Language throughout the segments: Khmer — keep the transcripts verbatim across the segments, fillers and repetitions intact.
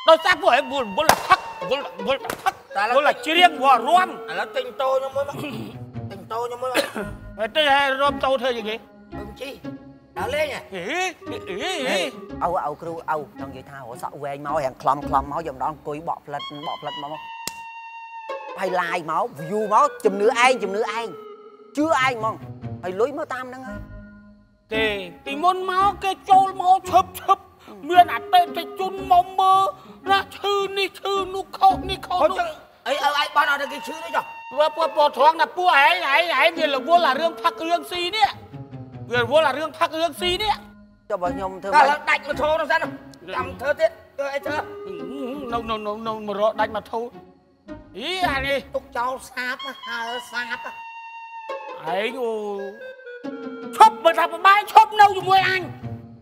đôi ta vừa vừa vừa là thắc vừa là vừa là thắc vừa là chia riêng vừa rôm là tình tôi nó mới tình tôi nó mới rồi tôi rôm tôi thôi gì kì không chi đã lên nha ý ý ý âu âu kêu âu trong vậy thao sợ về máu hàng clom clom máu dòng đó cùi bọt lật bọt lật máu hay lai máu view máu chùm nửa ai chùm nửa ai chưa ai mong hay lối máu tam đang thì thì môn máu cái trôi máu chớp chớp miền à tên thì chun máu mơ ra thư ni thư nu khâu ni khâu nu ấy ở ai bao nào được cái chữ đấy cho vừa vừa vừa thoáng là vua ấy ấy ấy vì là vua là rương thắc rương si đấy vì vua là rương thắc rương si đấy cho bọn nhom thơ là đánh mà thô nó ra đâu cầm thơ tiết thơ ấy thơ nâu nâu nâu nâu mà rõ đánh mà thô ý anh đi tục cháu sáp hờ sáp ấy ô chốt mà thằng bay chốt nâu cho môi anh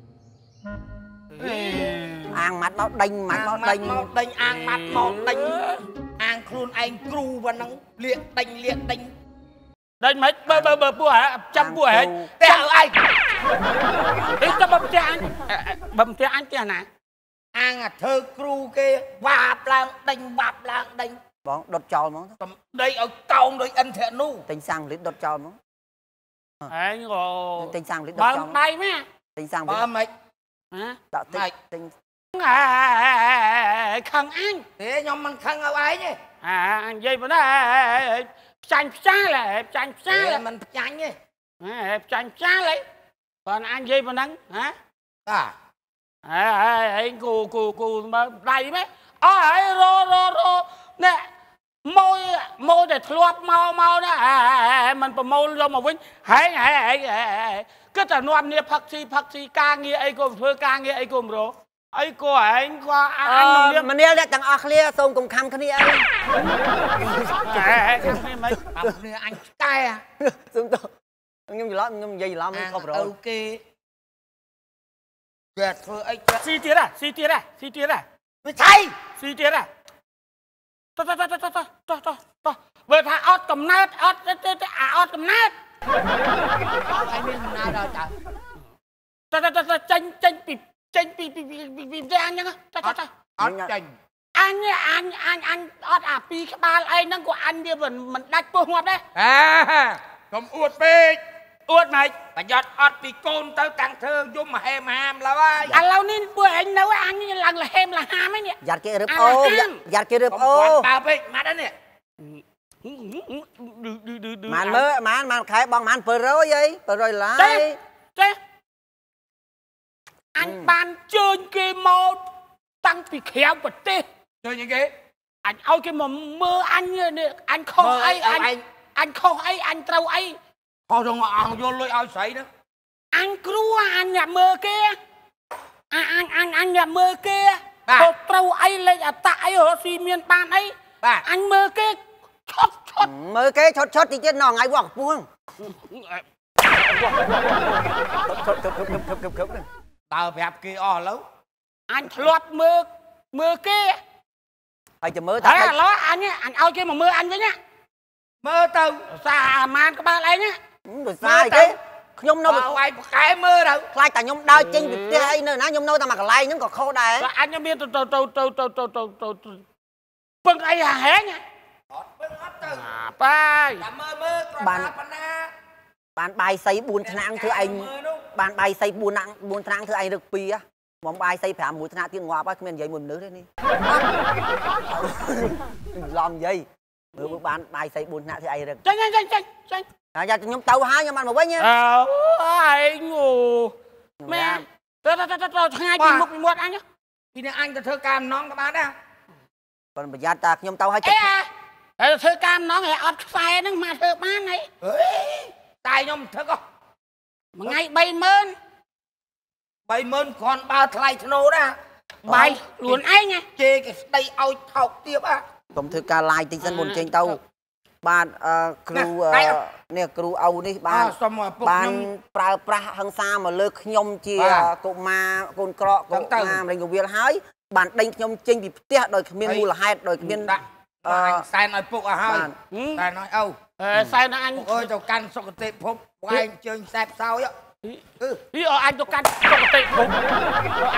ăn mặt máu đinh mặt máu đinh máu đinh ăn mặt máu đinh ăn khuôn anh cừu và nắng liệt đinh liệt đinh đinh mấy bơ bơ bơ bùa hả trăm bùa hả tè ở anh ý cho bầm tè anh bầm tè anh tè nè ăn à thơ cừu kia vạp lang đinh vạp lang đinh bọn đột tròn món đây ở còng đây anh thiện nu tình sang lít đột tròn món ấy ngồi tình sang lít đột tròn đây mấy tình sang ba mày hả đạo tình tình à khăn anh thế nhóm mình khăn ở ai nhỉ à anh dây mà nó chanh xa là chanh xa là mình chanh nhỉ chanh xa lấy còn anh dây mà nắng hả à à anh cô cô cô mà đây mấy à rô rô rô nè môi môi để thluap mau mau đó à mình phải môi cho mà vinh hãy hãy hãy cứ ta nuông nia phật si phật si ca nghe ai cô phơi ca nghe ai cô rồi ai cô anh qua anh ờ mình nè đã chẳng ác lia xong cùng khăm cái này ấy mấy anh cay à xong tôi nhưng gì lắm nhưng gì lắm không rồi ok tuyệt vời anh si tiết à si tiết à si tiết à với thầy si tiết à to to to to to to to to về thà ót cầm nát ót à ót cầm nát anh biết nào đâu trời to to to to chanh chanh bị chanh bị bị bị bị bị ra nhá to to to ót chanh anh anh anh anh ót à pi cái ba anh nó của anh đi mình mình đặt bơ ngọt đấy à cầm uột bê uột này và giọt ót pi côn tới càng thơ vô mà hem ham là ai à lâu nên bữa anh nấu ăn như lần là hem là ham ấy nè giặt cái rượp ô giặt cái rượp ô bà bê mà đó nè màn mơ màn màn khai bằng màn vừa rồi vậy vừa rồi lại thế thế anh ban chơi cái mô tăng bị khéo vật tê chơi những cái anh ôi cái mà mơ anh anh không ấy anh anh không ấy anh trâu ấy thôi rồi ngọn vô lôi ao sấy đó anh cứ anh nhà mơ kia anh anh anh anh nhà mơ kia cô trâu ấy lên à tại ở xi miên ban ấy anh mơ kia chót chót mơ cái chót chót thì chết nọ ngay quạt buông tao bẹp kia o lâu anh lọt mơ mơ kia phải cho mơ thấy là nó anh nhá anh ôi kia mà mơ anh với nhá mơ tao xa man các ba lấy nhá rồi sai cái nhung đâu mà ai cái mơ đâu lai ta nhung đau chân bị tê hay nữa nó nhung đâu ta mặc lai những còn khô đây anh nhá biết tôi tôi tôi tôi tôi tôi tôi tôi bưng ai à hé nhá à ba bạn bạn bài xây buồn thang thưa anh bạn bài xây buồn nặng buồn thang thưa anh được pi á mong bài xây phải mũi thang tiếng ngoa bác mình dậy mình nữa đấy đi làm gì bữa bạn bài xây buồn nặng thưa anh được chanh chanh chanh chanh à giờ nhóm tàu hai nhưng mà một với nhá ờ anh ngủ mẹ tôi tôi tôi tôi hai chỉ một một anh nhá thì nên anh thơ cam non các bạn đó còn bây giờ ta nhóm tàu hai chục thơ cam nó nghe ọt phai nó mà thơ bán này tài nhóm thơ con mà ngay bay mơn bay mơn còn ba thay nô đó bay luôn anh nha chê cái đây ao thọc tiếp á tổng thư ca lai tinh dân buồn trên tàu ban crew nè crew Âu đi ban ban pra pra hăng xa mà lơ nhom chia cụm ma côn cọ cụm ma mình cũng biết hái ban đánh nhom chinh bị tiếc đôi miên mua là hai đôi miên sai nói phục à hai sai nói Âu sai nói anh ơi cho căn sọc tệ phục anh chơi xẹp sao á ý ở anh cho căn sọc tệ phục anh không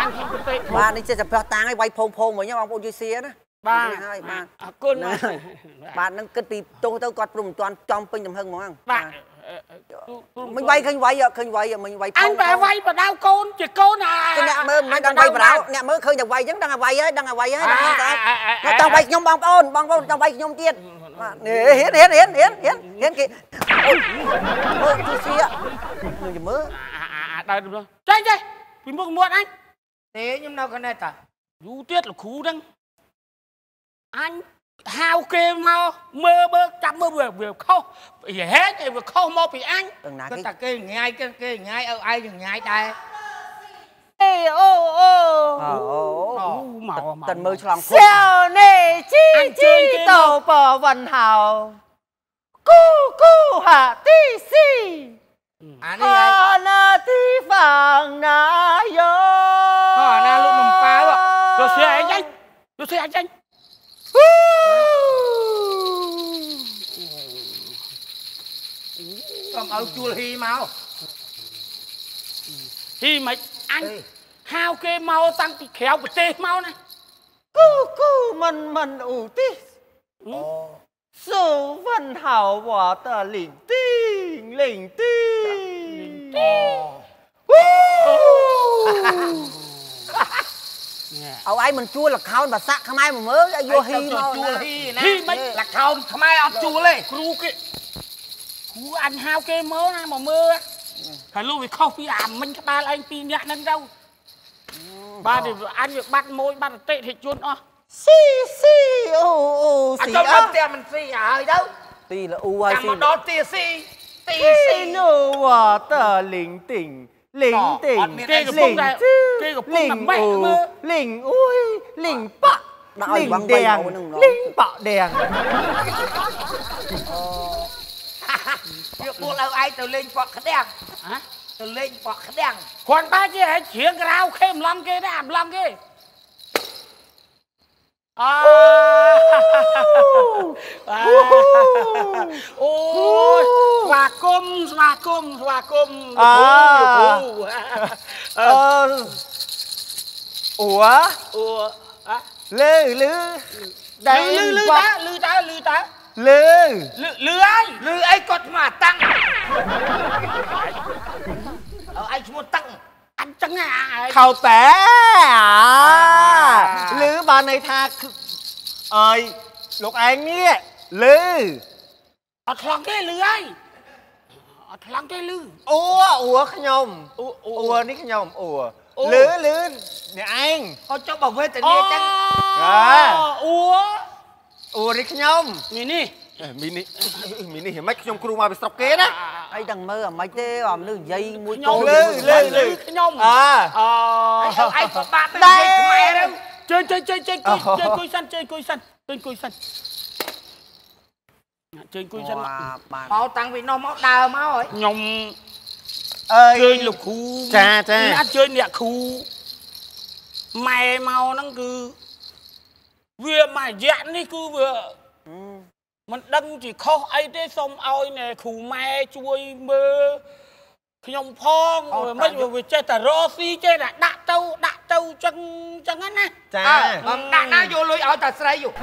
តិធំបាទនេះជាសភាតាំងឲ្យវាយផោងផោងមកញ៉ាំបងប្អូនជួយសៀណាបាទហើយបាទអរគុណបាទនឹងគិតពីទោសទៅគាត់ព្រមមិនទាន់ចំពេញទំហឹងហ្មងបាទមិញវាយឃើញវាយឃើញវាយមិញវាយផោងអញបែវាយបដៅកូនជាកូនអាអ្នកមើលមិនដឹងវាយបដៅអ្នកមើលឃើញតែវាយអញ្ចឹងដឹងតែវាយហើយដឹងតែវាយហើយដឹងតែចង់វាយខ្ញុំបងប្អូនបងប្អូនចង់វាយខ្ញុំទៀតបាទនេះហ៊ានហ៊ានហ៊ានហ៊ានហ៊ានហ៊ានគេមើលជួយសៀខ្ញុំមើលដើរទៅចេញចេះពីមុខមាត់អញទេខ្ញុំនៅខាងនេះតាយូរទៀតលោកគ្រូហ្នឹងអញហៅគេមកមើលមើលចាប់មើលវាខុសហេតុអីវាខុសមកពីអញទាំងណាគេគេតាគេងាយគេគេងាយឲ្យឯងងាយដែរ哎哦哦， អូមកមកតិនមើលឆ្លង小内鸡鸡都不问好，咕咕哈地西， អានេះឯង啊那地方哪有？ ហ៎អាណាលោកនំប៉ាវទៅស្អីអញចេញទៅស្អីអញចេញកុំឲ្យជួលហ៊ីមកហ៊ីមិនអញហៅគេមកតាំងពីក្រៅប្រទេសមកណា咕咕闷闷有地， អូ是问好我的领地领地。 អូឲ្យឯងមិនជួលលខោនភាសាខ្មែរមកមើលឲ្យយកហ៊ីមកជួលហ៊ីណាហ៊ីមិនលខោនខ្មែរអត់ជួលទេគ្រូគេគ្រូអញហៅគេមកណាមកមើលហើយលោកវាខុសពីអាមិញក្បាលឯងពីរនាក់ហ្នឹងទៅបាទអញវាបាត់មួយបាត់អតិថិជនអស់是是哦哦អត់是ទៅដល់啊ផ្ទះមិនស៊ីហើយទៅទីលអ៊ូហើយចាំស៊ីមកដល់ទីស៊ីទីស៊ី进入我的领地，领地， គេកំពុងតែគេកំពុងតែម៉េះមើល领乌，领八，领电，领八电。 វាពួកឲ្យឯងទៅលេងប៉ក់ក្តាំងហ៎ទៅលេងប៉ក់ក្តាំងគ្រាន់តែជាឲ្យជ្រៀងក្រៅខេមឡំគេដែរអាឡំគេអើអូយស្វាគមន៍ស្វាគមន៍ស្វាគមន៍គ្រូគ្រូ呃，我អូអลือลือលឺលឺលឺតាលឺតាលឺតាลือលឺលឺហើយលឺអីគាត់មកតាំងឲ្យឯងឈ្មោះតាំងអញ្ចឹងហ่าเข้าแต่ลือบานในทาเอ้ยลูกเองเนี่ยลือអត់ឆ្លងទេលឺហើយអត់ឆ្លងទេលឺอัวอัวขยมអូអូอัวนี่ขยมอัวลือลือเนี่ยเองគាត់ចុះបើវេទនាចឹងអូอัวนี่ขยมនេះនេះមីនេះមីនេះមិនខ្ញុំគ្រូមកពីស្រុកគេណាអីដឹងមើលអាមិនទេអាមនុស្សនិយាយមួយខ្ញុំតូចលឺលឺលឺខ្ញុំអអើអឯងពិបាកទៅនិយាយខ្មែរទៅជើជើជើជើគួយជើគួយសិនជើគួយសិនជើគួយសិនជើគួយសិនបាទមកតាំងពីនោះមកដើរមកហើយខ្ញុំអើយជើញលោកគ្រូចាចាអត់ជើញអ្នកគ្រូម៉ែមកហ្នឹងគឺវាមួយរយៈនេះគឺវា មិនដឹងជាខុសអីទេសូមឲ្យណែគ្រូម៉ែជួយមើលខ្ញុំផងមិនវាចេះតែរកស៊ីចេះតែដាក់ទៅដាក់ទៅចឹងចឹងណាចាមកដាក់ណាយកលុយឲ្យតាស្រីយក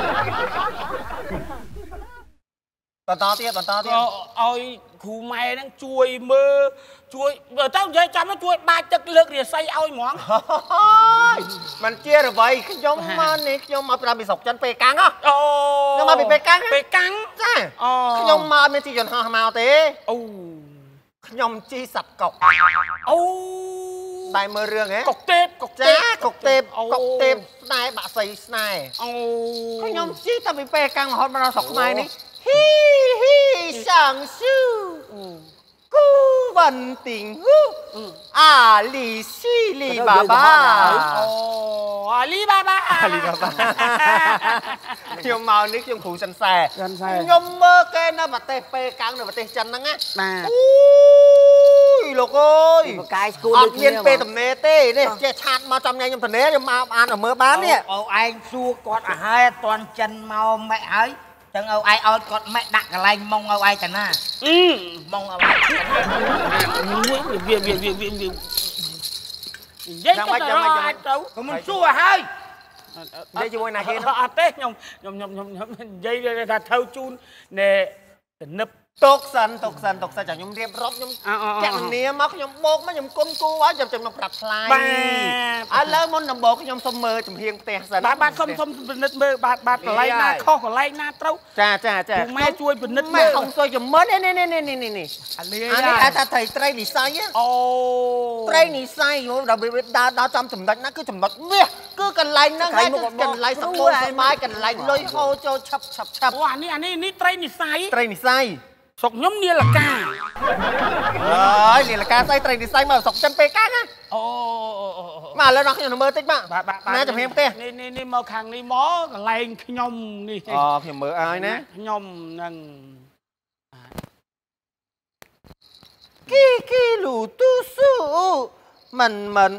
បន្តទៀតបន្តទៀតក៏ឲ្យគ្រូម៉ែហ្នឹងជួយមើលជួយបើទៅនិយាយចាំទៅជួយបាចទឹកលើករាសីឲ្យហ្មងมันជារវៃខ្ញុំមកនេះខ្ញុំមកប្រាំពីស្រុកចិនពេលកាំងហ៎អូខ្ញុំមកពីពេលកាំងពេលកាំងចាអូខ្ញុំមកមានទីយន្តហោះមកទេអូខ្ញុំជីសັບកុកអូតែមើលរឿងហ៎កុកទេពកុកទេចាពកុកទេពកុកទេពស្នេហ៍បាក់សីស្នេហ៍អូខ្ញុំជីតាំងពីពេលកាំងរហូតមកដល់ស្រុកខ្មែរនេះហ៊ីហ៊ីសាំងស៊ូគូវ៉ាន់ទីងហ៊ូអាលីស៊ីលីបាបាអូអាលីបាបាអាលីបាបាខ្ញុំមកនេះខ្ញុំគ្រូសិនសែសិនសែខ្ញុំមើលគេនៅប្រទេសពេលកាំងនៅប្រទេសចិនហ្នឹងណាបាទអូយលោកអើយបកាយស្គូលអដូចត់គ្នាមានពេលទំនេរទេនេះចេះឆាតមកចំញ៉ាំខ្ញុំទំនេរខ្ញុំមកអានឲ្យមើលបាននេះអូឯងសួរគាត់ឲ្យហើយអត់ទាន់ចិនមកម៉េចហើយចឹងឲ្យឯងឲ្យគាត់ម៉េចដាក់កន្លែងមុងឲ្យឯងតាណាអឺមុងឲ្យឯងតាណាវាវាវាវាវានិយាយទៅអាចទៅក៏មិនសួរហើយនិយាយជាមួយណាគេអត់ទេខ្ញុំខ្ញុំខ្ញុំខ្ញុំនិយាយថាធ្វើជូនណែតនិបទុកសិនទុកសិនទុកសិនចាំខ្ញុំរៀបរាប់ខ្ញុំចាក់នាមមកខ្ញុំបោកមកខ្ញុំគុណគូហើយខ្ញុំចាំមកប្រាប់ថ្លៃបាទឥឡូវមុនដំបូងខ្ញុំសុំមើលចំហៀងផ្ទះសិនបាទបាទសុំសុំពិនិត្យមើលបាទបាទកន្លែងណាខុសកន្លែងណាត្រូវចាចាចាម៉ែជួយពិនិត្យម៉ែខ្ញុំជួយជំមើលនេះនេះនេះនេះនេះនេះអានេះហៅថាត្រីត្រីនិស័យអូត្រីនិស័យដល់វាដើរដល់ចំចំណុចណាគឺចំណុចវាគឺកន្លែងហ្នឹងហើយកន្លែងសម្បូរស្មាយកន្លែងលុយហូរចូលឆាប់ឆាប់ឆាប់អូអានេះអានេះនេះត្រីនិស័យត្រីនិស័យស្រុកខ្ញុំនាឡិកាអើយនាឡិកាស្អីត្រីនិស័យមកស្រុកចិនពេកាំងណាអូមកឥឡូវដល់ខ្ញុំមើលតិចមកបាទបាទណាចំហៀងផ្ទះនេះនេះនេះមកខាងនេះមកកន្លែងខ្ញុំនេះអូខ្ញុំមើលឲ្យណាខ្ញុំនឹងគីគីលូទូស៊ូមិនមិន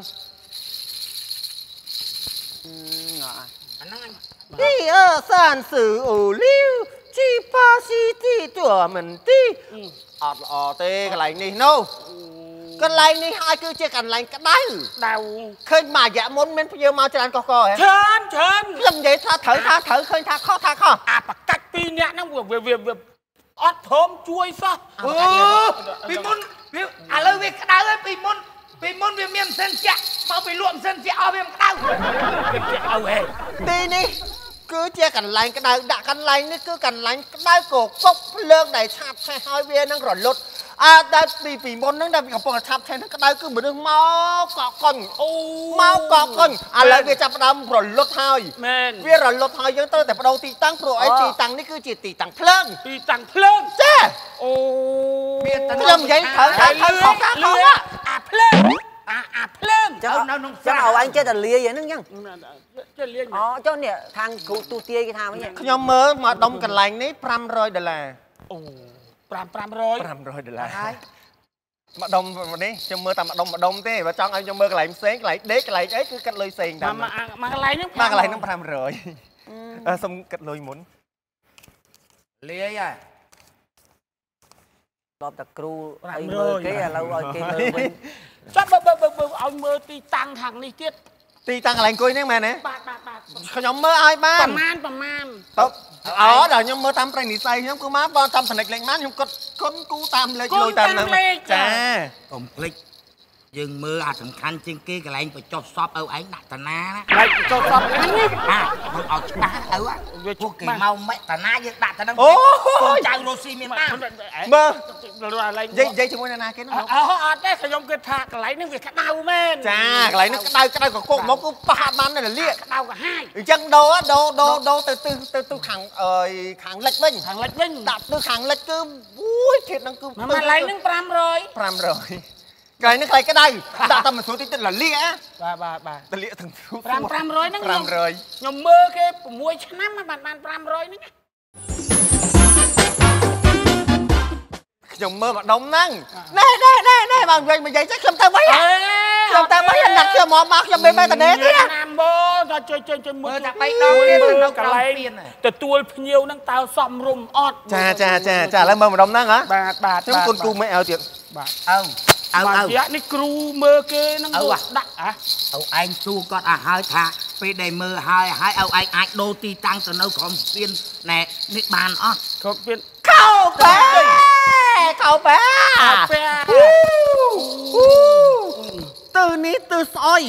អាហ្នឹងទីអសានស៊ឺអូលីវ ជីប៉ាស៊ីទីទួមិនទីអត់ល្អទេកន្លែងនេះនោះកន្លែងនេះហើយគឺជាកន្លែងក្តៅដៅឃើញមួយរយៈមុនមានភ្ញៀវមកច្រើនកកកហ៎ច្រើនច្រើនខ្ញុំនិយាយថាត្រូវថាត្រូវឃើញថាខុសថាខុសអាប្រកាច់ពីរនាក់ហ្នឹងវាវាអត់ព្រមជួយសោះអូពីមុនវាឥឡូវវាក្តៅហើយពីមុនពីមុនវាមានម៉ាស៊ីនចាក់មកពីលក់ម៉ាស៊ីនចាក់អស់វាមិនក្តៅវាចាក់ឲ្យហេទីនេះ គឺជាកន្លែងក្តៅដាក់កន្លែងនេះគឺកន្លែងក្តៅកកុកភ្លើងដែលឆាប់ឆេះហើយវានឹងរលត់អើតែពីពីមុនហ្នឹងដែលកំពុងឆាប់ឆេះហ្នឹងក្តៅគឺមនុស្សមកកកកុញអូមកកកកុញឥឡូវវាចាប់ផ្ដើមរលត់ហើយមែនវារលត់ហើយយើងត្រូវតែបដូរទីតាំងព្រោះអីទីតាំងនេះគឺជាទីតាំងភ្លើងទីតាំងភ្លើងចាអូខ្ញុំនិយាយត្រូវតែត្រូវខុសការខុសអាភ្លើង អាអាភ្លើងចាំនៅក្នុងចាំឲ្យអញចេះតែលាយហ្នឹងចឹងចេះលាយអូចុះនេះខាងគ្រូទូទាយគេថាវិញខ្ញុំមើលមកដុំកន្លែងនេះ 500 ដុល្លារអូ 500 500 ដុល្លារហើយមកដុំនេះខ្ញុំមើលតែម្ដុំម្ដុំទេបើចង់ឲ្យខ្ញុំមើលកន្លែងផ្សេងកន្លែងដេកកន្លែងអីគឺកាត់លុយផ្សេងតាមមកកន្លែងហ្នឹងមកកន្លែងហ្នឹង 500 អឺសុំកាត់លុយមុនលាយហ่ะ ដល់តែគ្រូអីមើលគេឥឡូវឲ្យគេមើលវិញចាំបើបើបើឲ្យមើលទីតាំងខាងនេះទៀតទីតាំងកន្លែងអង្គុយហ្នឹងមែនទេបាទបាទបាទខ្ញុំមើលឲ្យបានប្រមាណប្រមាណទៅអូដល់ខ្ញុំមើលតាមប្រនិស័យខ្ញុំគឺមកបើតាមសនិចលេខបានខ្ញុំគិតគុណគូតាមលេខលុយតាមហ្នឹងចាកុំភ្លេចយើងមើលអាសំខាន់ជាងគេកន្លែងបញ្ចុះសពឲ្យឯងដាក់តាណាណាកន្លែងបញ្ចុះសពហ្នឹងអាមកឲ្យច្បាស់ទៅពួកគេមកមេតាណាយើងដាក់ទៅហ្នឹងអូចៅរស់ស៊ីមានបានមើលនិយាយជាមួយណាគេហ្នឹងអូអត់ទេខ្ញុំគិតថាកន្លែងហ្នឹងវាក្តៅមែនចាកន្លែងហ្នឹងក្តៅក្តៅកកុកមកគឺប៉ះបានតែលាកក្តៅក៏ហាយអញ្ចឹងដូរដូរដូរដូរទៅទិសទៅទិសខាងអើយខាងលិចវិញខាងលិចវិញដាក់ទិសខាងលិចគឺអូយធាតុហ្នឹងគឺកន្លែងហ្នឹង 500 500 កន្លែងនេះកន្លែងក្តៅដាក់តែមួយស្រួលតិចតិចលលាកបាទបាទបាទតលាកទាំង500ហ្នឹងខ្ញុំមើលគេ6ឆ្នាំបានបាន500ហ្នឹងខ្ញុំមើលម្ដុំហ្នឹងណែណែណែណែបើនិយាយនិយាយចេះខ្ញុំទៅវិញខ្ញុំទៅវិញដាក់ខ្ញុំមកមកខ្ញុំមិនមែនតែនេះទេណាមកដល់ជួយជួយជួយមើលតែបីដងទៀតនៅកន្លែងទទួលភ្ញៀវហ្នឹងតើសមរម្យអត់ចាចាចាចាឥឡូវមើលម្ដុំហ្នឹងហ៎បាទបាទខ្ញុំគុណគូមិនឲ្យទៀតបាទអើអើអើនេះគ្រូមើលគេហ្នឹងដាក់ហ៎ឪឯងសួរគាត់ឲ្យហើយថាពេលដែលមើលហើយហើយឪឯងអាចដូរទីតាំងទៅនៅក្រុមស្ពានណែនេះបានអត់ក្រុមស្ពានខោបែខោបែខោបែទៅនេះទៅស្អុយ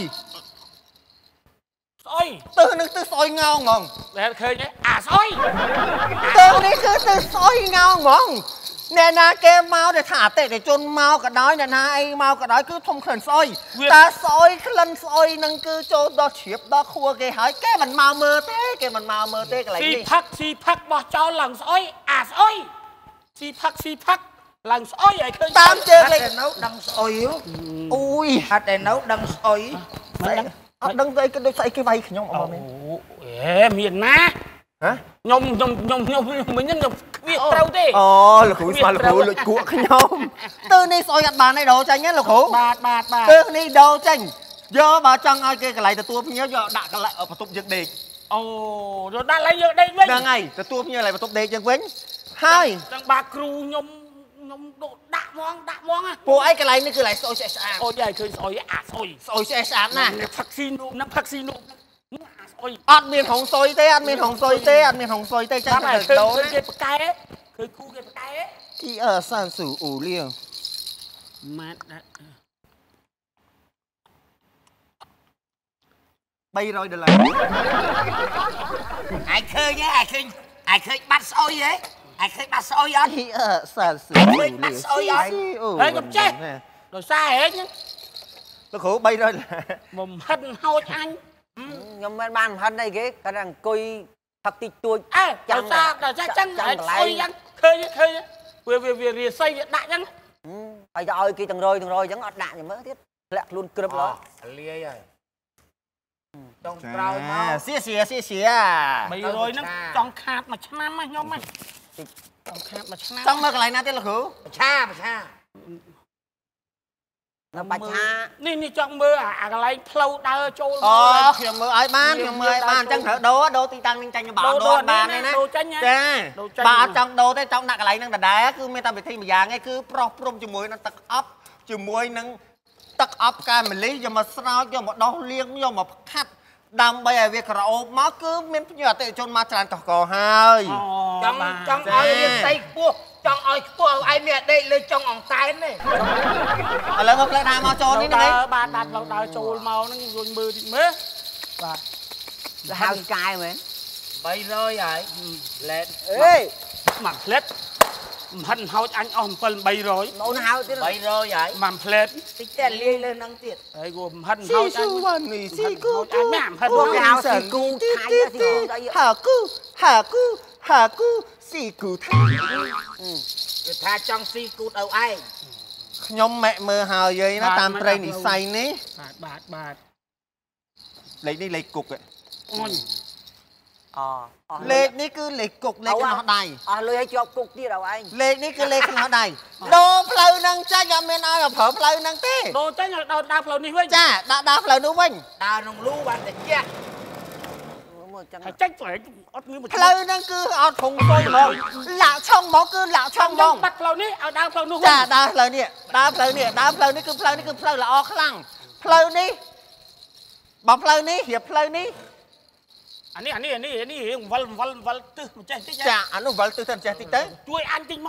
ស្អុយទៅនឹងទៅស្អុយងោងហ្មងតែឃើញទេអាស្អុយទៅនេះគឺទៅស្អុយងោងហ្មងអ្នកណាគេមកដែលថាអតិថិជនមកក៏ដោយអ្នកណាអីមកក៏ដោយគឺធំក្លិនស្អុយតែស្អុយក្លិនស្អុយនឹងគឺចូលដល់ជ្រាបដល់ខួរគេហើយគេមិនមកមើលទេគេមិនមកមើលទេកន្លែងនេះស៊ីផឹកស៊ីផឹកបោះចោលឡើងស្អុយអាស្អុយស៊ីផឹកស៊ីផឹកឡើងស្អុយឲ្យឃើញតាមជើងលេខនៅដឹងស្អុយអូយអត់តែនៅដឹងស្អុយអត់ដឹងស្អីគេដូចស្អីគេវាយខ្ញុំអត់មែនអេមានណាហ៎ខ្ញុំខ្ញុំខ្ញុំខ្ញុំមិញខ្ញុំគ្វាត្រូវទេអូលោកគ្រូស្មានលោកគ្រូលួចគក់ខ្ញុំទៅនេះស្អុយអត់បានទេដូរចាញ់ណាលោកគ្រូបាទបាទបាទទៅនេះដូរចាញ់យកបើចង់ឲ្យគេកន្លែងទទួលភ្ញៀវយកដាក់កន្លែងបន្ទប់យើងដេកអូយកដាក់កន្លែងយើងដេកវិញហ្នឹងហើយទទួលភ្ញៀវកន្លែងបន្ទប់ដេកយើងវិញហើយចឹងបាទគ្រូខ្ញុំ nhom độ đạ mong đạ mong á cô ấy cái này nó cứ lại sôi sạch ôi vậy cứ sôi à sôi sôi sạch nè vaccine nụ nắm vaccine nụ sôi ăn miên hồng sôi tê ăn miên hồng sôi tê ăn miên hồng sôi tê chắc là được đâu cái cái ấy cái cu cái cái ấy thì ở sản sử ủ liêng mát bay rồi được là ai khơi nhá ai khơi ai khơi bắt sôi vậy ai khơi bắt sôi vậy thì ở sản sử ai ủ khơi bắt liêng sôi vậy đấy gặp chết rồi xa hết nhá nó khổ bay rồi là mồm hân hôi anh nhưng mà ban hân đây cái cái rằng coi thật tí tuổi à rồi xa rồi xa chăng lại sôi chăng khơi khơi về về về về xây đại chăng bây giờ ơi kia từng rồi từng rồi chẳng ọt đạn gì mới thiết lẹ luôn cướp đó lia rồi trong trâu máu xía xía xía xía bây rồi nó trong khát mà chăn mà nhom mà trong khát mà chăn trong mơ cái này nào tên là khử cha mà cha nó bạch ha นี่นี่จังมืออะไรเพลาเดินโจล ờ khiểm mơ ai ban khiểm mơ ai ban chẳng thở đố đố ti tăng ninh tranh cho bảo đố bàn này nè cha bà trong đố tới trong nặng cái này năng đá cứ mấy ta bị thi mà già ngay cứ pro prom cho muối nó tắc ấp cho muối năng tắc ấp cái mình lấy cho mà sao cho một đo liêng cho một khát đam bây giờ việc là ốp máu cứ miếng nhựa tự chôn ma tràn tỏ cò hai trong trong ơi liên tay cua trong ơi cua ai mẹ đây lên trong ỏng tay này ở lần ngọc lại nào mà trôn đi này ba đặt lâu đời trôi màu nó ruột mưa thì mớ và hai cài mà bay rồi vậy lên ê mặt lết hân hao anh om phần bay rồi nấu nào thế bay rồi vậy màn lết tí tên lia lên năng tiệt ấy gồm hân hao anh xì cu anh mảm hân cái hao xì cu thay ra xì cu đây hà cu hà cu hà cu xì cu thay người ta trong si cút đâu ai nhóm mẹ mơ hào vậy nó tam tray nỉ say ní bạt bạt bạt lấy đi lấy cục ấy ờ lấy ní cứ lấy cục lấy cái nó đầy ờ lười hay cho cục đi đâu anh lấy ní cứ lấy cái nó đầy đồ phơi năng cha cho men ai mà phở phơi năng té đồ trái là đào đào phơi ní với cha đã đã phơi đúng không đào nông lú bạn để chết phải trách phải ót như một phơi năng cứ ọt thùng tôi mà lạ trong mó cứ lạ trong mong bắt phơi ní ở đào phơi ní cha đã phơi nè đã phơi nè đã phơi ní cứ phơi ní cứ phơi là o khăng phơi ní bảo phơi ní hiệp phơi ní anh này anh này anh này anh này vල් vl vl tư một trái trái chà anh nó vl tư thần trái tí tới chui ăn tinh mà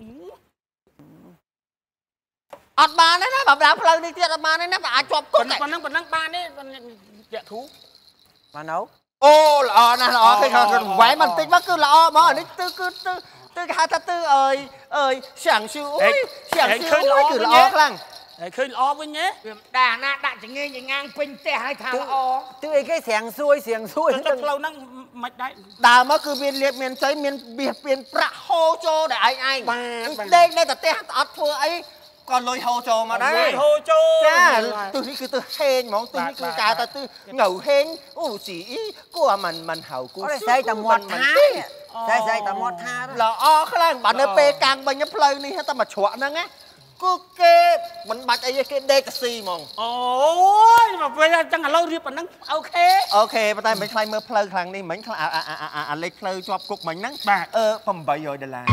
ọt ba đấy đó bảo đã phơi ní tiệt ọt ba đấy nó phải chọc cốt còn còn năng còn năng ba đấy dạ thú mà nấu ô là nè là cái còn quái mình tính bắt cứ là mà ở đây tư cứ tư tư hai ta tư ơi ơi sảng siêu ơi sảng siêu ơi cứ là khăng để khơi o với nhé đà na đà chỉ nghe những ngang pin te hai thằng o tự cái xiềng xuôi xiềng xuôi nó lâu năng mạch đấy đà mà cứ miền liệt miền tây miền biệt miền pra hô cho để anh anh đây đây là te ọt thua ấy còn lôi hô cho mà đấy hô cho cha từนี้คือtừ hên mong từนี้คือการแต่từ ngầu hên ủ chỉ của mình mình hậu cú có xây tầm một tháng xây xây tầm một tháng là o khá là bạn ở pe càng bên nhấp play đi hết ta mà chọn nó nghe cứ kê mình bạch ấy cái đê xì mong ôi mà bây giờ chẳng là lâu riêng năng ok ok bây giờ mình play mơ play khang đi mình à à à à à lấy play cho cục mình nắng bạc ờ phẩm bảy rồi đây là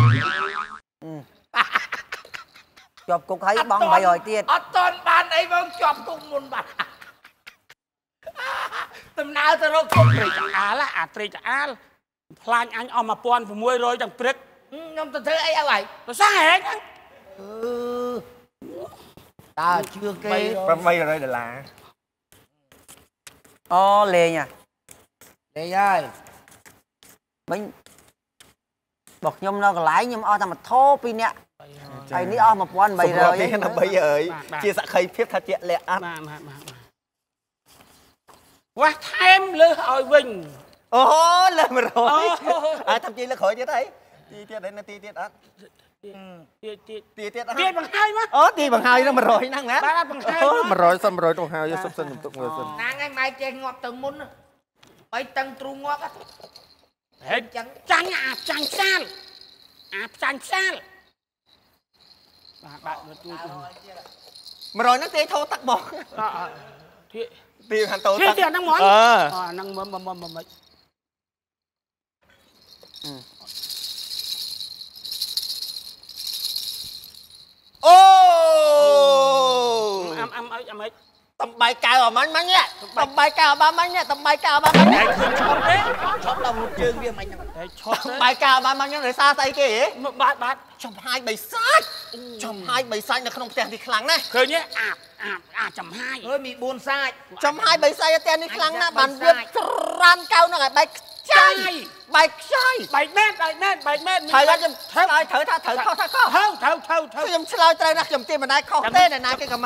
chụp cục thấy bong bảy rồi tiền ở toàn bàn ấy vong chụp cùng một bàn tầm nào tao đâu không ត្រីចាអាឡាអាត្រីចាអាលខ្លាញ់អញអស់một nghìn sáu trămទាំងព្រឹកខ្ញុំទៅធ្វើអីឲ្យហើយទៅសាហែកអញអឺតើជឿគេ phẩm bảy rồi đây là ô lề nha លេងហើយ mình bọc nhom nó lái nhưng o ta mà thô pi nè ai ní o một con bảy rồi thế là bảy rồi chia sẻ khay phép thật chuyện lẹ ăn បាទបាទបាទវ៉ាថែមលើសឲ្យវិញ ô lên mà rồi à thậm chí là khỏi chứ thấy ti tiết đấy là ti tiết á ទៀតទៀត ti tiết á ទៀតបង្ហើយមក ơ ti bằng hai nó mà rồi năng nè បាទបង្ហើយ mà rồi xong rồi trong hai sắp sân tụng người sân ណាងឯងម៉ែចេះងាប់ទៅមុនបីតឹងទ្រូងងាប់ហេតុចឹងចាញ់អាចាញ់សាលអាចាញ់សាលបាទបាទជួយ mà rồi nó tê thô tắc bò អអទៀត ti hàn tô ទៀត tắc ទៀតហ្នឹងហ្មង ờ អហ្នឹងមើលមើលមើលមិន ừ អីចាំអីតំបាយកៅអាមាញ់មាញ់នេះតំបាយកៅអាបាមាញ់នេះតំបាយកៅអាបាមាញ់នេះឈប់ទេឈប់ដល់ជើងវាមិនហ្នឹងឈប់តំបាយកៅអាបាមាញ់នេះដោយសារស្អីគេហ៎បាទបាទចំហាយបីសាច់ចំហាយបីសាច់នៅក្នុងផ្ទះនេះខ្លាំងណាស់ឃើញទេអាអាអាចំហាយអើយមានបួនសាច់ចំហាយបីសាច់ផ្ទះនេះខ្លាំងណាស់បានវាច្រានកៅហ្នឹងឲ្យបែកខ្ចាយបែកខ្ចាយបែកមែនបែកមែនបែកមែនត្រូវខ្ញុំឆ្លើយត្រូវថាត្រូវខុសថាខុសត្រូវត្រូវត្រូវត្រូវខ្ញុំឆ្លើយត្រូវណាស់ខ្ញុំទីមិនដែរខុសទេណាគេក៏មក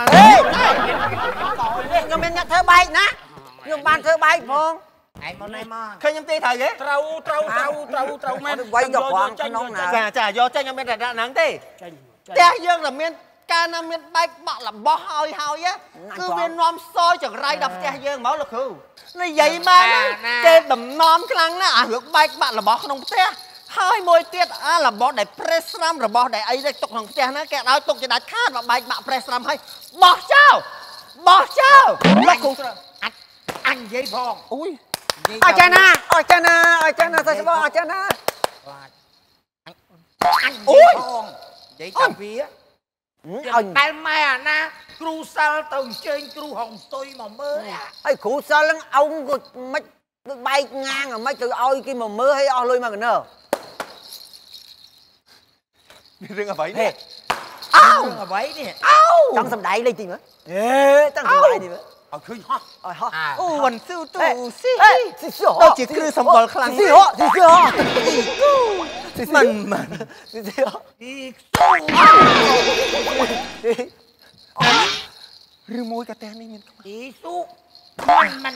ខ្ញុំមានអ្នកធ្វើបែកណាខ្ញុំបានធ្វើបែកផងឯងមកណែមកឃើញខ្ញុំទីត្រូវទេត្រូវត្រូវត្រូវត្រូវត្រូវមែនវាយយកផងក្នុងណាចាចាយកចេញខ្ញុំមានតែដាក់ហ្នឹងទេផ្ទះយើងតែមានកាលណាមានបែកបាក់របស់ហើយហើយគឺវានាំសយចង្រៃដល់ផ្ទះយើងមកលោកគ្រូនិយាយមកគេដំណំខ្លាំងណាស់អារឿងបែកបាក់របស់ក្នុងផ្ទះហើយមួយទៀតអារបស់ដែលប្រេះស្រាំរបស់ដែលអីទៅទុកក្នុងផ្ទះហ្នឹងគេឲ្យទុកជាដាច់ខាតមកបែកបាក់ប្រេះស្រាំហើយបោះចោលបោះចោលលោកគ្រូអាចអញនិយាយផងអូយអចារ្យណាអចារ្យណាអចារ្យណាសាស្ត្រអចារ្យណាអញនិយាយផងនិយាយតាវាអញតែម៉ែអាណាគ្រូសិលទៅអញ្ជើញគ្រូហុងស្ទុយមកមើលហើយគ្រូសិលហ្នឹងអោងក៏មិនដូចបែកងាងអាមិនទៅឲ្យគេមកមើលឲ្យអស់លុយមកកណើមានរឿងអ្វីនេះអោរឿងអ្វីនេះអោចង់សំដែងលេងតិចមើលអេចង់សំដែងតិចមើលឲ្យឃើញហោះឲ្យហោះអូវ៉ាន់ស៊ូទូស៊ីស៊ីស៊ីហោះដូចជាគ្រឿងសម្បល់ខ្លាំងស៊ីហោះស៊ីស៊ីហោះមិនមិនស៊ីស៊ីហោះស៊ីស៊ូឬមួយកាតែនេះមានស៊ីស៊ូមិនមិន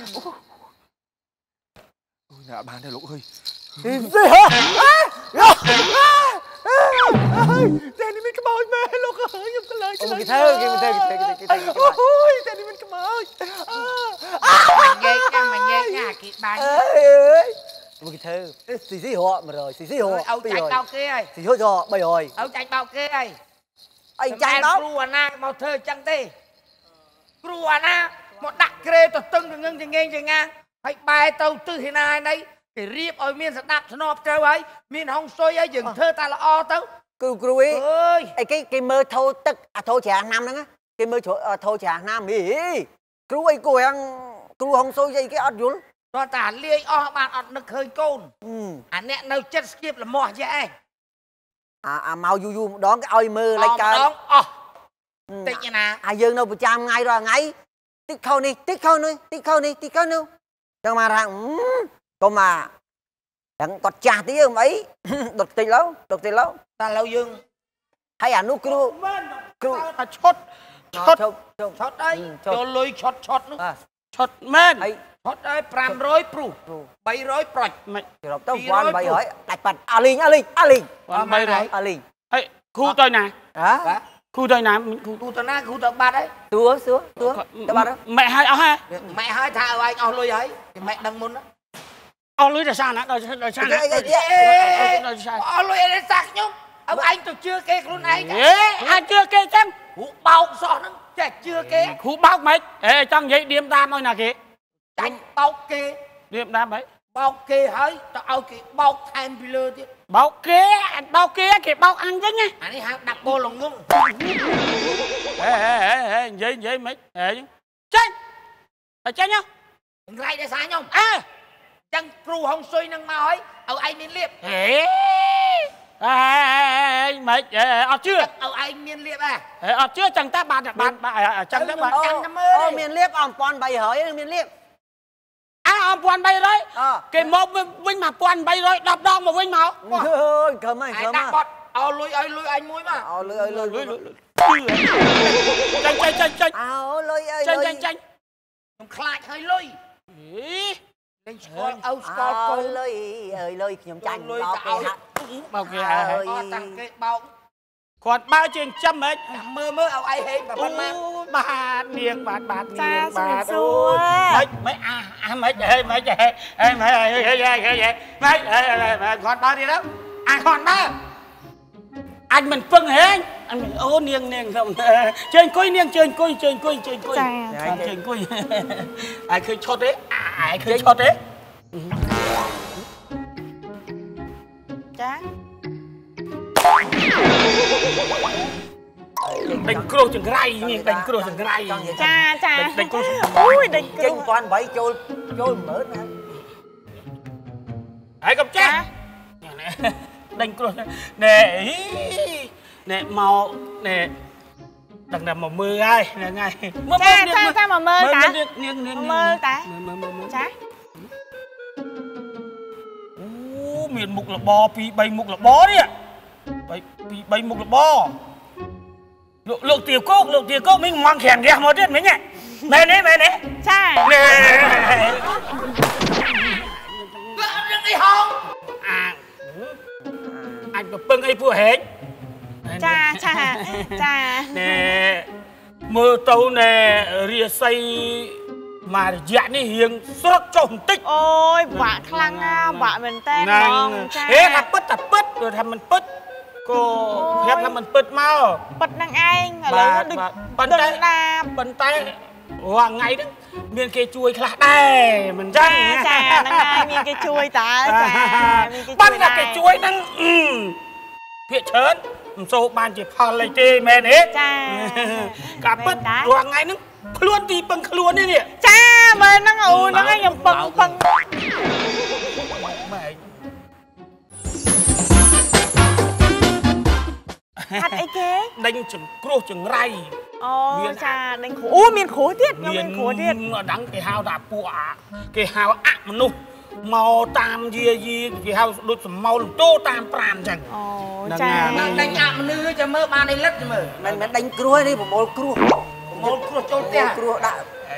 អូយអ្នកបានទេលោកអើយស៊ីស៊ីហោះតែនេះមានក្បោចមែនលោកអើយខ្ញុំឆ្លើយឆ្លើយគេធ្វើគេធ្វើគេធ្វើគេធ្វើអូយតែនេះមានក្បោចមិននិយាយចាំមិននិយាយណាគេបានអើយមកគេធ្វើស៊ីស៊ីហោមួយរយស៊ីស៊ីហោឲ្យចាច់បោកគេហើយស៊ីហោចបីរយឲ្យចាច់បោកគេហើយអីចាច់បោកគ្រូអាណាមកធ្វើអញ្ចឹងទេគ្រូអាណាមកដាក់ក្រេទៅតឹងងឹងចងេងចងាហើយបែរទៅទិសឯណាឯណីគេរៀបឲ្យមានស្ដាប់ធ្នាប់ទៅហើយមានហុងស៊ុយហើយយើងធ្វើតែល្អទៅគ្រូគ្រូអីអីគេគេមើលថោទឹកអាថោច្រាស់ណាំហ្នឹងគេមើលថោច្រាស់ណាំហីគ្រូអីគួរគ្រូហុងស៊ុយអីគេអត់យល់គាត់តែលាយអស់បានអត់នឹកឃើញកូនអាអ្នកនៅចិត្តស្គៀបលមាស់ចេះអីអាអាមកយូរយូរម្ដងគេឲ្យមើលលេខកើម្ដងអស់តិចណាអាយើងនៅប្រចាំថ្ងៃរាល់ថ្ងៃតិចខោនេះតិចខោនេះតិចខោនេះតិចខោនោះចឹងមកថាកុំអាដឹងគាត់ចាស់ទៀតអីដុតតិចឡូវដុតតិចឡូវតែឥឡូវយើងហើយអានោះគ្រូគ្រូថាឈុតឈុតឈុតអីចូលលុយឈុតឈុតនោះឈុតមែនឈុតអើយប្រាំរយព្រុសបីរយប្រុចមិនច្រប់ទៅពាន់បីរយដាច់ប៉ាត់អាលីងអាលីងអាលីងបីរយអាលីងហេគ្រូទៅណាហ៎គ្រូទៅណាគ្រូទៅណាគ្រូទៅបាត់ហើយសួរសួរសួរទៅបាត់ម៉ែឲ្យអស់ហ៎ម៉ែឲ្យថាឲ្យឯងអស់លុយហើយម៉ែដឹងមុនអស់លុយដល់សារណាដល់ដល់សារណាដល់សារអស់លុយឯងសាក់ខ្ញុំឲ្យឯងទៅជឿគេខ្លួនឯងហេអាចជឿគេចឹងគ្រូបោកសោះហ្នឹងចេះជឿគេគ្រូបោកមិនហេចង់និយាយឌៀមតាមឲ្យណាគេចាញ់បោកគេឌៀមតាមហីបោកគេហើយទៅឲ្យគេបោកថែមពីលើទៀតបោកគេអញបោកគេគេបោកអញវិញណាអានេះហៅដាក់គោលងងហេហេហេនិយាយនិយាយមិនហេចេញហើយចេញហ៎ក្រៃដោយសារខ្ញុំអើចឹងគ្រូហុងស៊ុយនឹងមកហើយឲ្យឯងមានលៀបហេអេមិនអត់ជឿឲ្យឯងមានលៀបហ៎ហេអត់ជឿចឹងតាបានបានចឹងទៅបានចាំតែមើលអូមានលៀបអំពាន់បីរយមានលៀបអើអំពាន់បីរយគេមកវិញមកពាន់បីរយដប់ដងមកវិញមកអើយក្រឹមហើយក្រឹមហើយឲ្យលុយឲ្យលុយអញមួយមកឲ្យលុយឲ្យលុយលុយចាញ់ចាញ់ចាញ់ចាញ់ឲ្យលុយអើយចាញ់ចាញ់ចាញ់ខ្ញុំខ្លាចឲ្យលុយហីលេងស្គាល់ឪស្គាល់កូនលុយអើយលុយខ្ញុំចាញ់លុយទៅឲ្យបោកគេហើយអត់តាំងគេបោកគាត់បើជាងចាំហ្មងមើលមើលឲ្យឯងហេងប្រហែលមកបាទនាងបាទបាទនាងបាទអូមិនមិនអាអាមិនហេមិនហេហេមិនហេហេហេហេមិនហេគាត់បើទៀតទៅអាគាត់បើអញមិនពឹងហេអញអូនាងនាងខ្ញុំជើញអង្គុយនាងជើញអង្គុយជើញអង្គុយជើញអង្គុយចាជើញអង្គុយអាយឃើញឈុតទេអាយឃើញឈុតទេចា đánh cua chừng ray nhìn đánh cua chừng ray cha cha đánh cua ui đánh chừng toàn bảy trôi trôi mớn nè hãy cầm cha đánh cua nè nè màu nè đằng nào mà mưa ai nè ngay cha cha cha mà mơ cả mơ cả cha miền mục là bò pi bay mục là bó đi ạ bay bay mục là bò lượng lượng tiền cốc lượng tiền cốc mình mang khèn ghé một tiết mấy nhỉ mẹ nè mẹ nè cha nè đừng đi hông à anh có bưng ấy vừa hết cha cha cha nè mưa tàu nè rìa say mà dạ đi hiền suốt trồng tích ôi vạ khăng à vạ mình tên ngon cha thế là bứt là bứt rồi thầm mình bứt cô phép là mình bứt mau bứt năng anh ở lấy nó đừng bắn tay bắn tay hoàng ngày đó miền kia chui khá đây mình răng cha năng ai miền kia chui ta cha bắn là cái chuối năng phía trớn số ban chỉ phò lấy tê mẹ đấy cả bứt hoàng ngày nó luôn đi bằng luôn đi nè cha bên nó ngủ nó ngay nhầm bằng bằng hạt ấy kế đánh chừng cua chừng ray ô cha đánh khổ ô miền khổ tiết nhưng miền khổ tiết đắng cái hào đạp bùa cái hào ạ mà nu màu tam gì gì cái hào đôi màu tô tam pram chẳng ô cha đánh ạ mà nu cho mơ ba này lất cho mơ mình mình đánh cua đi một bồn cua một cua trâu tè cua đã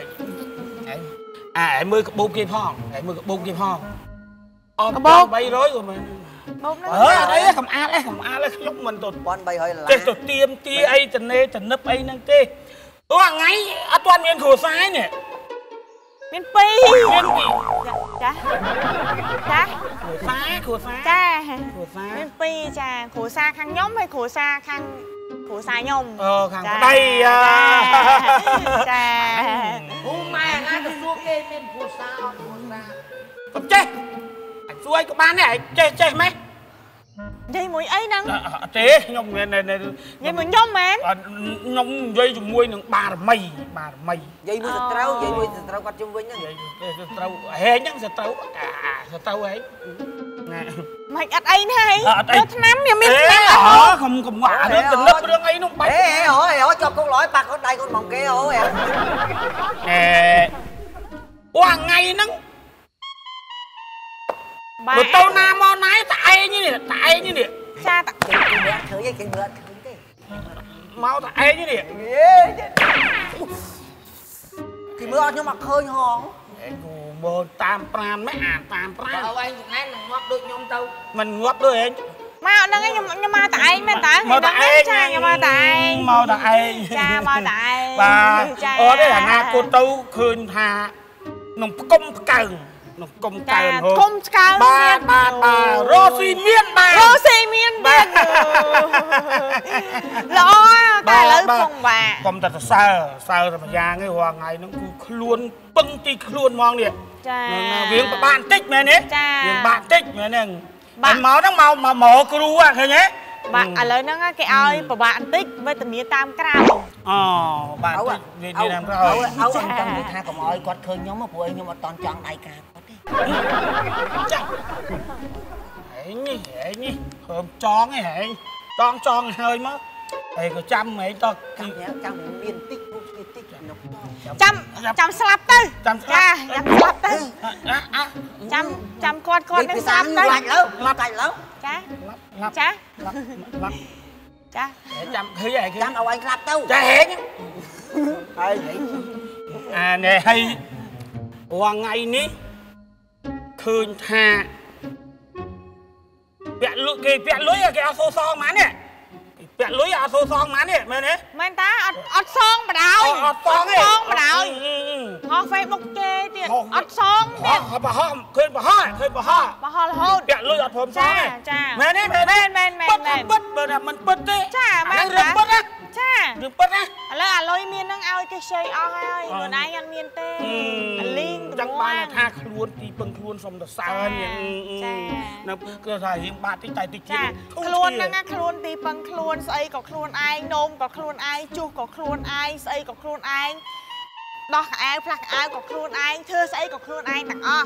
à em mới bông kia phong em mới bông kia phong ông bông bay rối rồi mình ở đấy cầm a đấy cầm a đấy lúc mình tụt con bay hơi là cái tụt tiêm tia ấy tận nê tận nấp ấy năng tê ủa ngay à toàn miền khổ sai nè miền pi miền pi cha cha khổ sai khổ sai cha khổ sai miền pi cha khổ xa khăn nhóm hay khổ xa khăn khổ xa nhông ờ khăn đây à cha hôm mai ngay được xuống cái miền khổ xa khổ xa cầm chơi anh xuôi có bán này chơi chơi mấy dây mũi ấy nâng thế nhông này này này dây mũi nhông mà nhông dây dùng muôi nâng bà mày bà mày dây mũi sợi trâu dây mũi sợi trâu quạt chung với nhau dây trâu hề nhá sợi trâu à sợi trâu ấy mày ăn ấy này nó nắm nhà mình nắm ở không không quả nữa tình lớp đương ấy nó bay ê hỏi hỏi cho con lõi bạc con đây con mỏng kia hỏi em nè hoàng ngày nâng một tàu nam mò nái tại như nè tại như nè cha tại thử với cái bữa mau tại như nè thì bữa nhưng mà khơi hòn bồ tam pram mấy à tam pram ở anh này là ngóp đôi nhôm tàu mình ngóp đôi anh mà nó cái nhưng mà tại mà tại mà tại cha nhưng mà tại mà tại cha mà tại và ở đây là na cô tâu khơi hà nông công cần nông công cần hồ công cần ba ba ba rosi miên ba rosi miên ba lo ta lấy phong bà còn ta sờ sờ rồi mà già cái hoàng ngày nó luôn bưng ti luôn mong đi viếng bạn tích mẹ nè viếng bạn tích mẹ nè bạn máu nó màu mà mỏ cừu à thế nhé bạn à lớn nó cái ơi của bạn tích với tầm mía tam cao ờ bạn tích đi đi làm cái ơi ấu anh trong người tha còn ơi con khơi nhóm mà bụi nhưng mà toàn chọn đại ca hãy nhỉ hãy nhỉ hôm tròn ấy hãy tròn tròn hơi mất thì có trăm mấy to trăm miên tích tích trăm trăm slap tư trăm slap trăm slap tư trăm trăm con con đến slap tư lạnh lắm lạnh lạnh lắm cha cha cha trăm thứ vậy trăm ông anh slap đâu cha hẹn à nè hay hoàng ngày ní khơi tha vẹn lưỡi cái vẹn lưỡi cái áo xô xong má nè vẹn lưỡi áo xô xong má nè mẹ nè mẹ ta ớt xong mà đào ớt xong ấy xong mà đào họ phải bốc chê tiền ớt xong nè họ bà họ khơi bà họ khơi bà họ bà họ là hôn vẹn lưỡi ớt phồng xong này cha mẹ nè mẹ nè mẹ mẹ bứt mẹ bứt bữa nào mình bứt đi cha mẹ rừng bứt á ចារឿងពិតណាឥឡូវអាលុយមាននឹងឲ្យគេខ្ចីអស់ហើយខ្លួនឯងអត់មានទេលីងចឹងបានថាខ្លួនទីពឹងខ្លួនសុំទៅសើញនៅគឺថារៀងបាត់តិចតែតិចទៀតខ្លួនហ្នឹងខ្លួនទីពឹងខ្លួនស្អីក៏ខ្លួនឯងនោមក៏ខ្លួនឯងជុះក៏ខ្លួនឯងស្អីក៏ខ្លួនឯងដោះកៅអៅផ្លាស់កៅអៅក៏ខ្លួនឯងធ្វើស្អីក៏ខ្លួនឯងទាំងអស់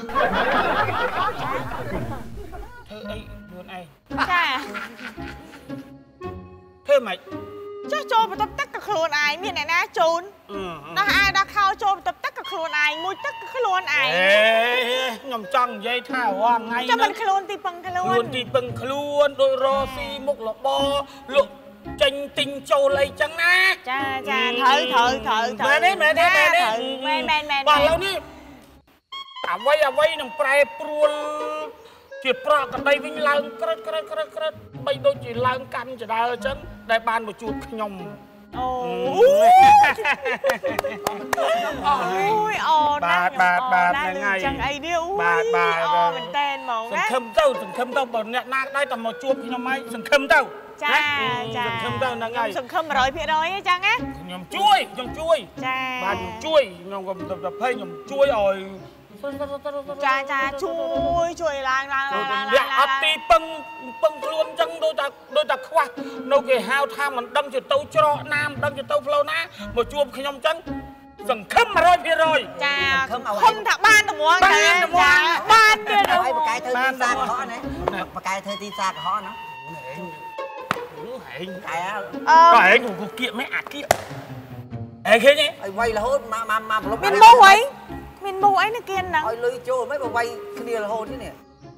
ធ្វើអីខ្លួនឯងចាធ្វើម៉េចចុះចូលបន្ទប់ទឹកក៏ខ្លួនឯងមានអ្នកណាជូនដោះអាវដោះខោចូលបន្ទប់ទឹកក៏ខ្លួនឯងមួយទឹកក៏ខ្លួនឯងខ្ញុំចង់និយាយថារាល់ថ្ងៃចាំមិនខ្លួនទីពឹងខ្លួនខ្លួនទីពឹងខ្លួនដូចរស់ស៊ីមុខរបរលក់ចេញទិញចូលអីចឹងណាចាចាត្រូវត្រូវត្រូវត្រូវមែនទេមែនទេមែនទេមែនមែនមែនបាទឥឡូវនេះអ្វីអ្វីនឹងប្រែប្រួលជាប្រកក្តីវិញឡើងក្រិតក្រិតក្រិតក្រិតបីដូចជាឡើងកាន់ចដើអញ្ចឹងដែលបានមកជួបខ្ញុំអូអូយអូបាទបាទបាទហ្នឹងហើយចឹងអីនេះអូយបាទបាទអូមែនតែនហ្មងណាសង្ឃឹមទៅសង្ឃឹមទៅបើអ្នកណាដែរតែមកជួបខ្ញុំហើយសង្ឃឹមទៅចាចាសង្ឃឹមទៅហ្នឹងហើយសង្ឃឹម một trăm phần trăm អញ្ចឹងណាខ្ញុំជួយខ្ញុំជួយចាបាទខ្ញុំជួយខ្ញុំក៏ទៅភ័យខ្ញុំជួយឲ្យចាចាជួយជួយឡើងឡើងឡើងឡើងអត់ទីពឹងពឹងខ្លួនអញ្ចឹងដូចតែដូចតែខ្វះនៅគេហៅថាមិនដឹងទៅទៅច្រកណាមិនដឹងទៅទៅផ្លូវណាមកជួបខ្ញុំអញ្ចឹងសង្ឃឹម một trăm phần trăm ចាសង្ឃឹមថាបានត្មងចាបានទៀតហើយបកកាយធ្វើទីសាកុហកណាបកកាយធ្វើទីសាកុហកណាហែងកែអឺហែងគូគៀកមិនអាគៀកហែងឃើញទេឲ្យវាយរហូតមកមកមកប្រឡប់មានមោះអីមានមោះអីនៅគៀនហ្នឹងឲ្យលុយចូលមិនបើវាយគ្នារហូតនេះ